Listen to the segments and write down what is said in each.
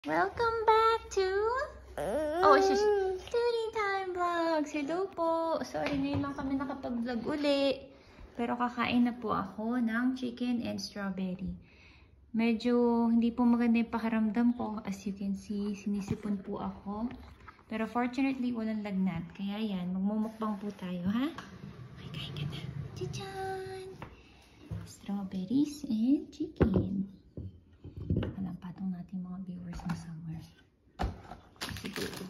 Welcome back to... Oh, it's just Study Time Vlogs. Hello po. Sorry, ngayon lang kami nakapag-vlog uli. Pero kakain na po ako ng chicken and strawberry. Medyo hindi po maganda yung pakiramdam ko. As you can see, sinisipon po ako. Pero fortunately, walang lagnat. Kaya yan, magmumukbang po tayo, ha? Okay, kain ka na. Chichan! Strawberries and chicken. Alam, patong natin mga viewers na somewhere. Siguro.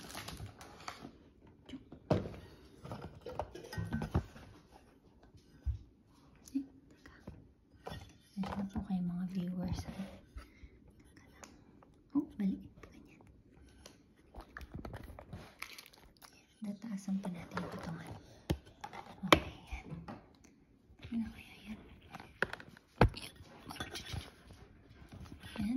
Nandiyan na po kayo mga viewers. Oh, maliit po ganyan. Dataasan pa natin yung patungan. Okay, yan. Ano kaya yan? Yan.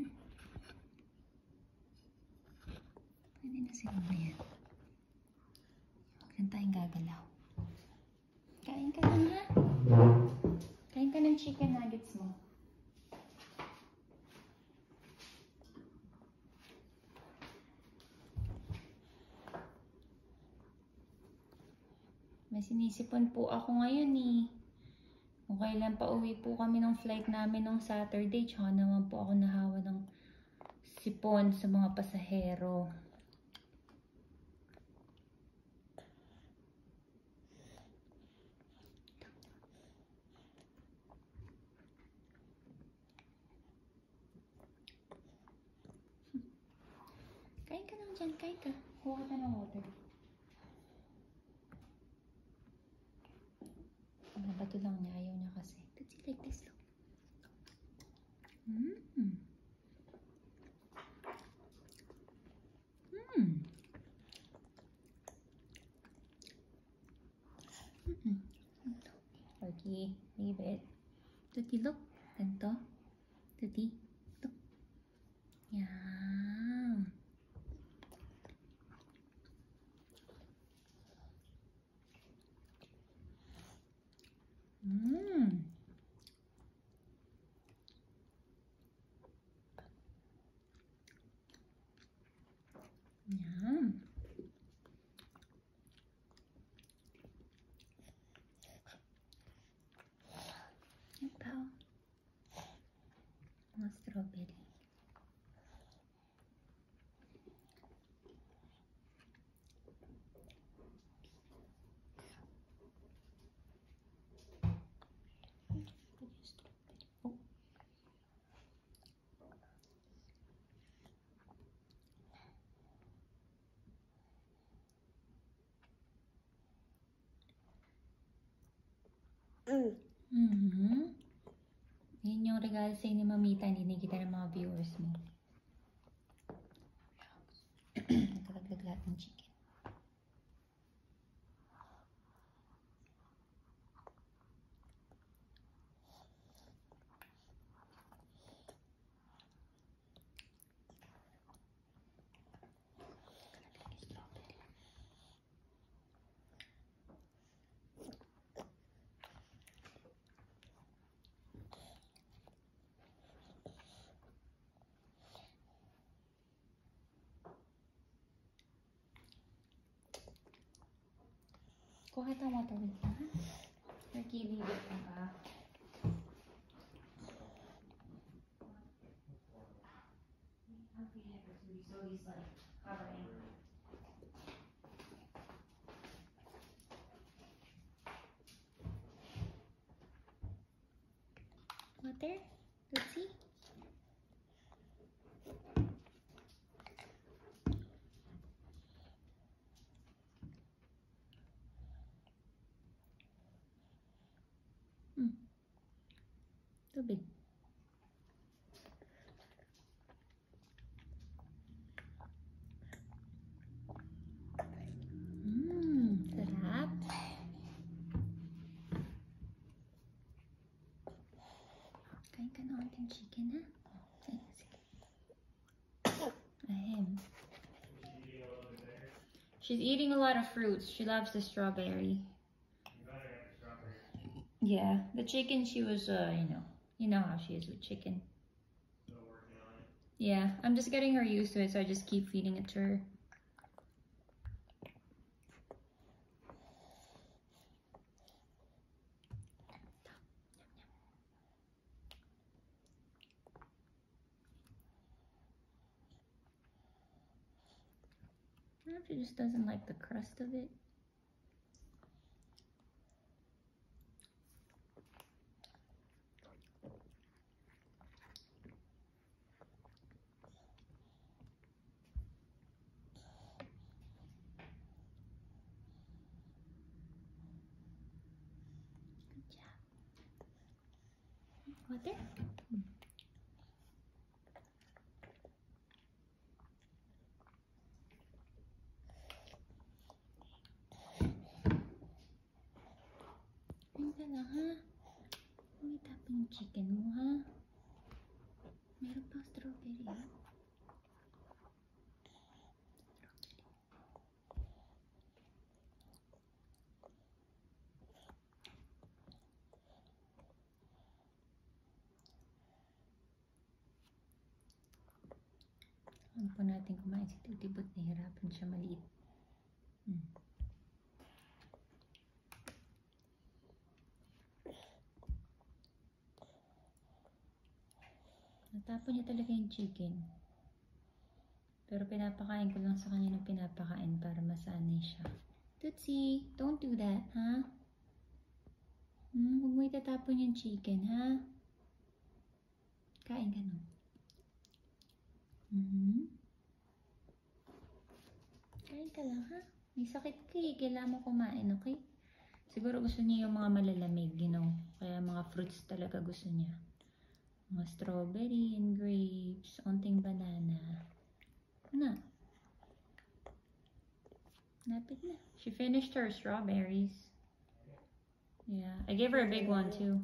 Pwede na siguro yan. Huwag lang tayong gagalaw. Kain ka lang, ha? Kain ka ng chicken nuggets mo. May sinisipon po ako ngayon eh. Kung kailan pa uwi po kami ng flight namin nung Saturday, tsaka naman po ako nahawa ng sipon sa mga pasahero. Kain ka lang dyan, kain ka. Kuha ka ng water. Nabato lang niya, ayaw niya kasi. Let's see like this, look. Okay, leave it. Tuti, look. Ganto. Tuti, look. Yum. Yum. Ito. Mga strawberry. Yan yung regalo sa'yo ni Mamita, hindi kita ng mga viewers mo. Nakalaglag lahat ng chicken. Kuha ka ng water with ka, ha? Nagkilibig ka ba? Water? Let's see. Tubig. Sarap. Kain ka na ating chicken, ha? Sige. Ahem. She's eating a lot of fruits. She loves the strawberry. Yeah, the chicken, she was, you know how she is with chicken. Still working on it. Yeah, I'm just getting her used to it, so I just keep feeding it to her. I don't know if she just doesn't like the crust of it. Water? Ayun ka lang, ha? May tapon yung chicken mo, ha? Meron pang strawberry, ha? Ano pa natin kumain si Tutibot? Nahirapan siya maliit. Natapon niya talaga yung chicken. Pero pinapakain ko lang sa kanya ng pinapakain para masanay siya. Tootsie, don't do that, ha? Huwag mo itatapon yung chicken, ha? Kain ka, no? Kain ka lang, ha? May sakit ka eh. Kailangan mo kumain, okay? Siguro gusto niya yung mga malalamig, you know? Kaya mga fruits talaga gusto niya. Mga strawberry and grapes, onting banana. Na. Napit na. She finished her strawberries. Yeah, I gave her a big one too.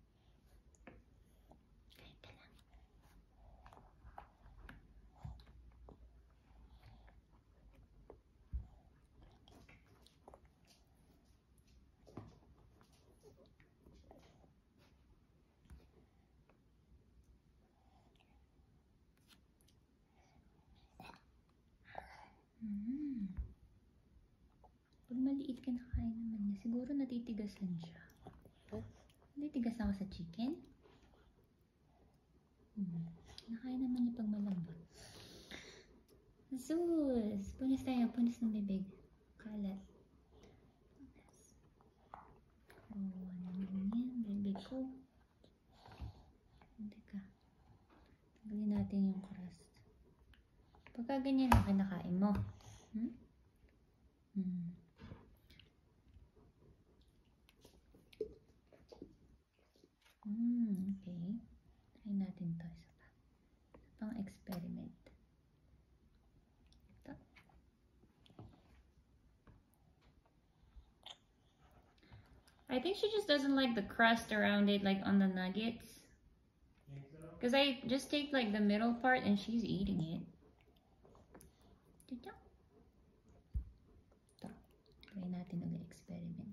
Pag maliit ka nakain naman niya, siguro natitigasan siya. Natitigasan ka sa chicken? Nakain naman niya pag malambot. Sus! Punas tayo. Punas ng bibig. Kalat. Oh, ano yan? Bibig ko. Hindi ka. Tanggalin natin yung crust. Pagka ganyan na kinakain mo. Okay. Try natin to. Isa pang experiment. Ito. I think she just doesn't like the crust around it, like on the nuggets. Because I just take like the middle part and she's eating it. Ito. Try natin ulit experiment.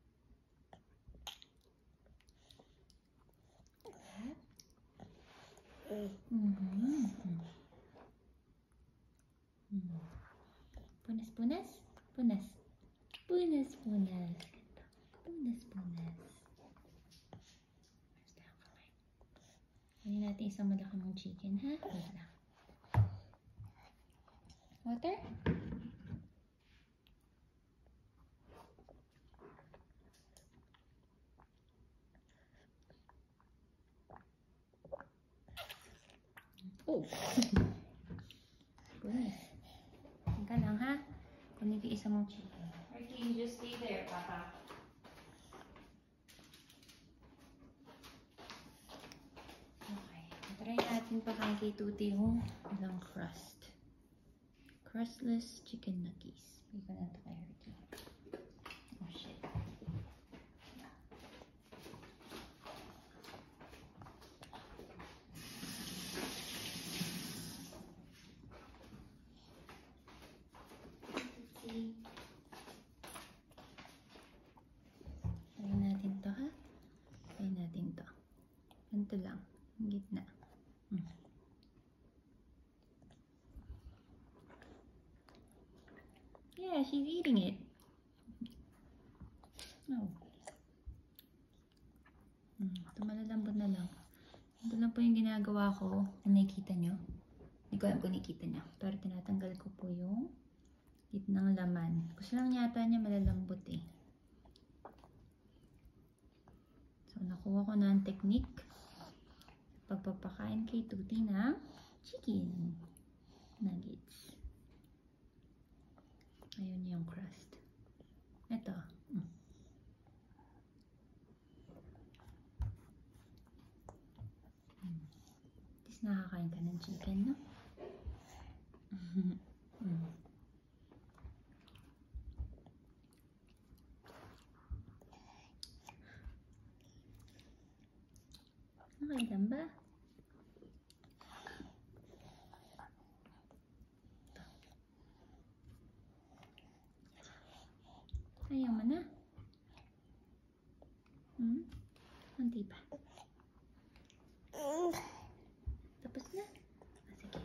Punas, punas. Punas. Punas, punas. Punas, punas. Kunin natin isang malaki mong chicken, ha? Wait lang. Water? Oh! Punas. Ika lang, ha? Kunin ko isang mong chicken. Ricky, you just stay there, Papa. Okay. Try natin pakain kay Tuti yung ilang crust. Crustless chicken nuggets. Hindi ko na ito kay Ricky. Oh, shit. Try natin to, ha? Try natin to. Ganito lang. Ang gitna. Yeah, she's eating it. Oh. Ito malalambot na lang. Ito lang po yung ginagawa ko. Nakikita nyo? Hindi ko alam kung nakikita nyo. Pero tinatanggal ko po yung gitnang laman. Gusto lang yata niya malalambot eh. So, nakuha ko na ang technique. Pagpapakain kay Tuti ng chicken nuggets. Ayun yung crust. Ito. Tapos nakakain ka ng chicken, no? Okay lang ba? Ayaw mo na? Kunti pa. Tapos na? Sige.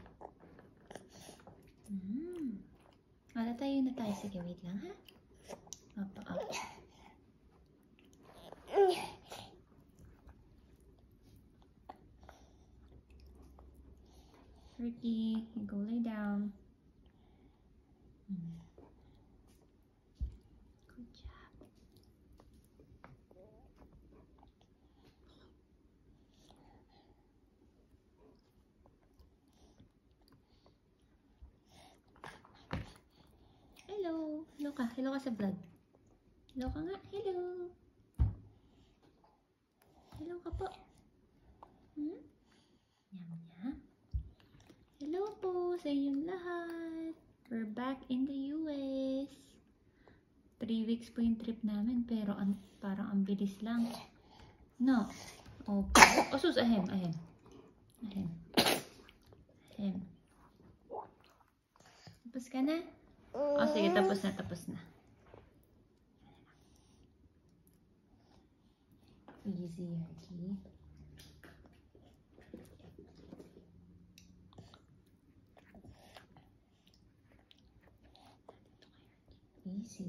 Wala tayo na tayo. Sige, wait lang ha. Opo. Ricky, you go lay down. Good job. Hello. Hello ka. Hello ka sa vlog. Hello ka nga. Hello. Hello ka po. Yum. Hello po sa inyong lahat. We're back in the US. 3 weeks po yung trip namin, pero parang ang bilis lang. No. Okay. Sus, ahem. Tapos ka na? Sige, tapos na. Easy, Ricky. Easy.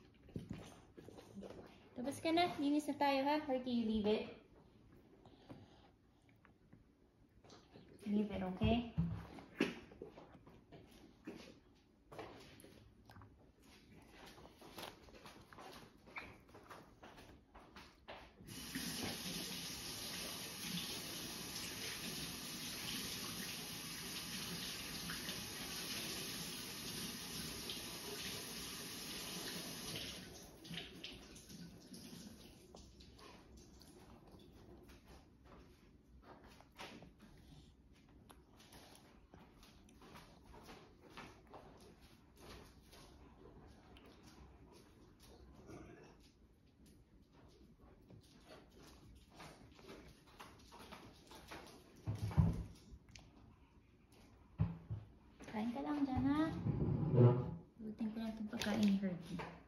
Tapos ka na. Linis na tayo ha. Or can you leave it? Leave it, okay? Kain ka lang dyan, ha? Lutin ko lang itong pagkain ni Herky.